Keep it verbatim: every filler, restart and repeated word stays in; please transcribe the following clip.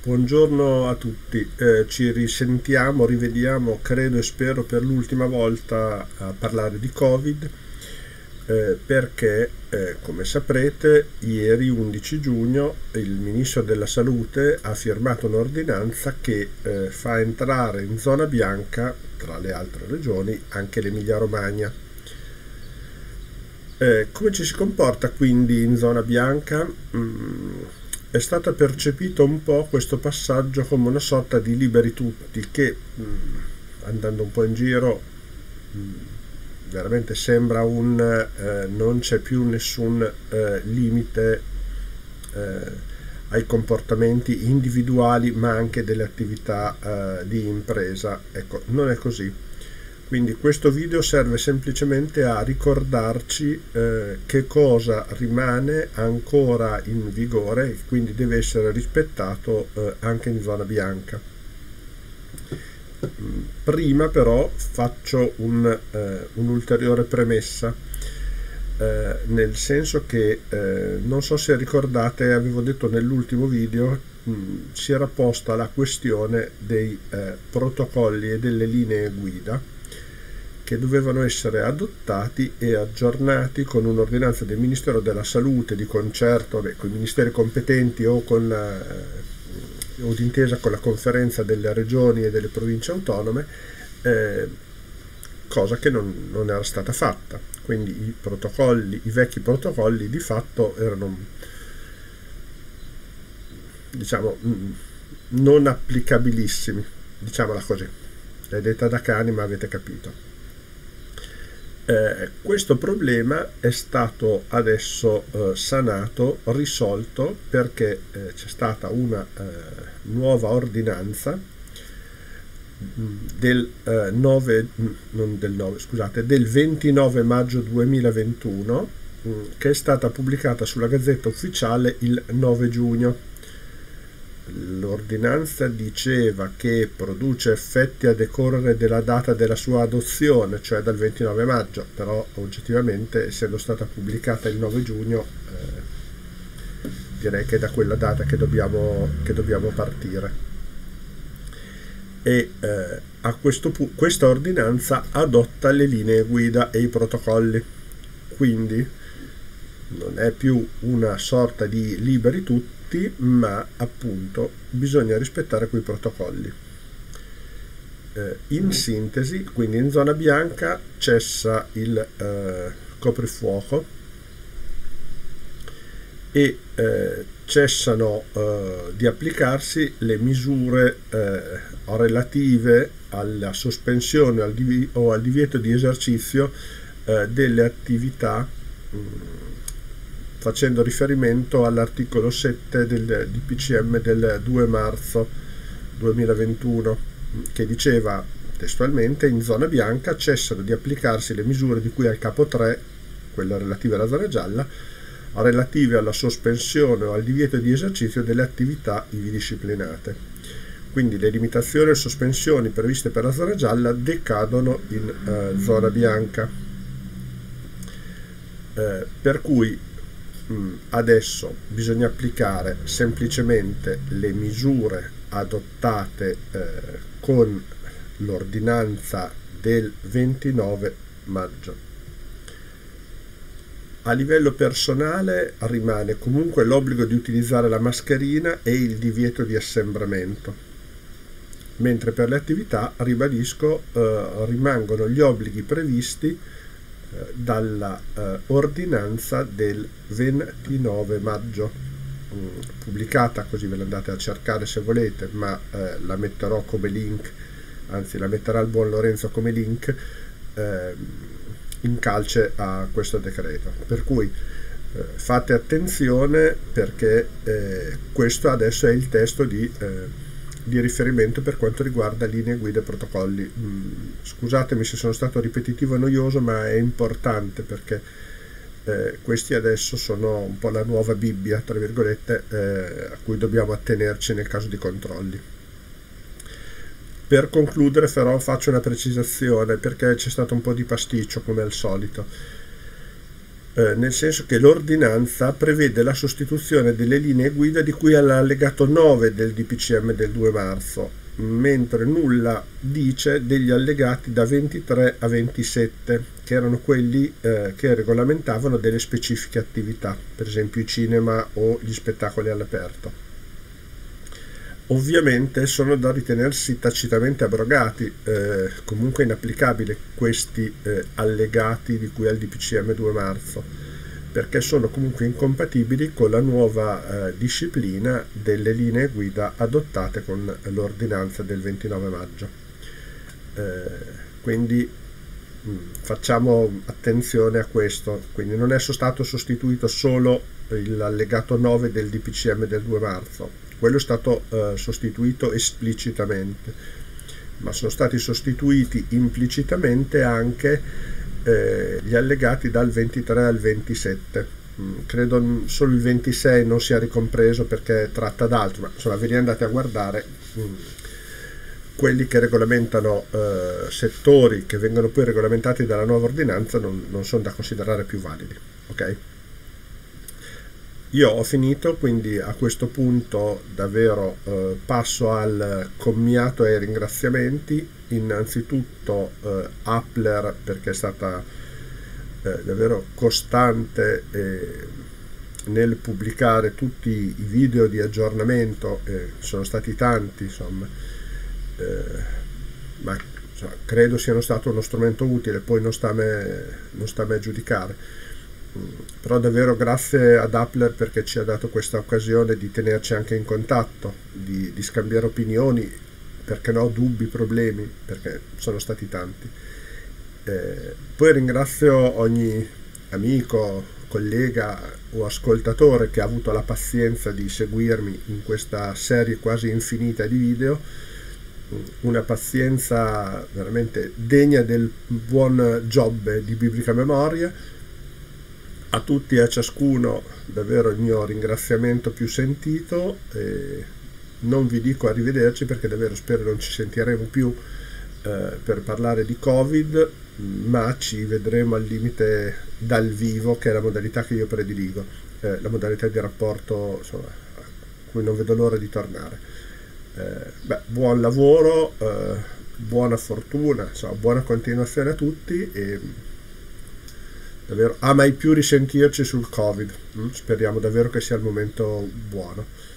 Buongiorno a tutti, eh, ci risentiamo, rivediamo, credo e spero per l'ultima volta a parlare di Covid, eh, perché, eh, come saprete, ieri undici giugno il Ministro della Salute ha firmato un'ordinanza che eh, fa entrare in zona bianca, tra le altre regioni, anche l'Emilia Romagna. Eh, come ci si comporta quindi in zona bianca? Mm, È stato percepito un po' questo passaggio come una sorta di liberi tutti che, mh, andando un po' in giro, mh, veramente sembra un eh, non c'è più nessun eh, limite eh, ai comportamenti individuali ma anche delle attività eh, di impresa. Ecco, non è così. Quindi questo video serve semplicemente a ricordarci eh, che cosa rimane ancora in vigore e quindi deve essere rispettato eh, anche in zona bianca. Prima però faccio un, eh, un'ulteriore premessa, eh, nel senso che eh, non so se ricordate, avevo detto nell'ultimo video, mh, si era posta la questione dei eh, protocolli e delle linee guida che dovevano essere adottati e aggiornati con un'ordinanza del Ministero della Salute di concerto beh, con i ministeri competenti o, con la, eh, o d'intesa con la conferenza delle regioni e delle province autonome, eh, cosa che non, non era stata fatta. Quindi i protocolli, i vecchi protocolli di fatto erano, diciamo, non applicabilissimi, diciamola così. È detta da cani, ma avete capito. Eh, questo problema è stato adesso eh, sanato, risolto, perché eh, c'è stata una eh, nuova ordinanza del, eh, nove, non del, nove, scusate, del ventinove maggio duemilaventuno mh, che è stata pubblicata sulla Gazzetta Ufficiale il nove giugno. L'ordinanza diceva che produce effetti a decorrere dalla data della sua adozione, cioè dal ventinove maggio, però oggettivamente, essendo stata pubblicata il nove giugno, eh, direi che è da quella data che dobbiamo, che dobbiamo partire. E eh, a questo punto questa ordinanza adotta le linee guida e i protocolli, quindi non è più una sorta di liberi tutti, ma appunto bisogna rispettare quei protocolli. Eh, in sintesi, quindi in zona bianca cessa il eh, coprifuoco e eh, cessano eh, di applicarsi le misure eh, relative alla sospensione al div- o al divieto di esercizio eh, delle attività mh, facendo riferimento all'articolo sette del D P C M del due marzo duemilaventuno, che diceva testualmente: in zona bianca cessano di applicarsi le misure di cui al capo tre, quelle relative alla zona gialla, relative alla sospensione o al divieto di esercizio delle attività ivi disciplinate. Quindi le limitazioni e sospensioni previste per la zona gialla decadono in eh, zona bianca. Eh, per cui adesso bisogna applicare semplicemente le misure adottate eh, con l'ordinanza del ventinove maggio. A livello personale rimane comunque l'obbligo di utilizzare la mascherina e il divieto di assembramento, mentre per le attività, ribadisco, eh, rimangono gli obblighi previsti dalla eh, ordinanza del ventinove maggio, mh, pubblicata, così ve la andate a cercare se volete, ma eh, la metterò come link, anzi la metterà il buon Lorenzo come link eh, in calce a questo decreto, per cui eh, fate attenzione, perché eh, questo adesso è il testo di eh, di riferimento per quanto riguarda linee guida e protocolli. Scusatemi se sono stato ripetitivo e noioso, ma è importante, perché eh, questi adesso sono un po' la nuova Bibbia, tra virgolette, eh, a cui dobbiamo attenerci nel caso di controlli. Per concludere però faccio una precisazione, perché c'è stato un po' di pasticcio come al solito. eh, nel senso che l'ordinanza prevede la sostituzione delle linee guida di cui all'allegato nove del D P C M del due marzo, mentre nulla dice degli allegati da ventitré a ventisette, che erano quelli eh, che regolamentavano delle specifiche attività, per esempio i cinema o gli spettacoli all'aperto. Ovviamente sono da ritenersi tacitamente abrogati, eh, comunque inapplicabili questi eh, allegati di cui al D P C M due marzo, perché sono comunque incompatibili con la nuova eh, disciplina delle linee guida adottate con l'ordinanza del ventinove maggio. Eh, quindi mh, facciamo attenzione a questo, quindi non è stato sostituito solo l'allegato nove del D P C M del due marzo, quello è stato eh, sostituito esplicitamente, ma sono stati sostituiti implicitamente anche eh, gli allegati dal ventitré al ventisette. Mm, credo solo il ventisei non sia ricompreso perché tratta d'altro, ma insomma ve li andate a guardare. Mm, quelli che regolamentano eh, settori che vengono poi regolamentati dalla nuova ordinanza non, non sono da considerare più validi. Ok? Io ho finito, quindi a questo punto davvero eh, passo al commiato e ai ringraziamenti. Innanzitutto eh, Appler, perché è stata eh, davvero costante eh, nel pubblicare tutti i video di aggiornamento, eh, sono stati tanti, insomma, eh, ma insomma, credo siano stato uno strumento utile, poi non sta a me, non sta a me giudicare. Però davvero grazie ad Appler perché ci ha dato questa occasione di tenerci anche in contatto, di, di scambiare opinioni, perché no, dubbi, problemi, perché sono stati tanti. Eh, poi ringrazio ogni amico, collega o ascoltatore che ha avuto la pazienza di seguirmi in questa serie quasi infinita di video, una pazienza veramente degna del buon Giobbe di biblica memoria. A tutti e a ciascuno davvero il mio ringraziamento più sentito, e non vi dico arrivederci perché davvero spero non ci sentiremo più eh, per parlare di Covid, ma ci vedremo al limite dal vivo, che è la modalità che io prediligo, eh, la modalità di rapporto, insomma, a cui non vedo l'ora di tornare. Eh, beh, buon lavoro, eh, buona fortuna, insomma, buona continuazione a tutti e davvero a mai più risentirci sul Covid. Speriamo davvero che sia il momento buono.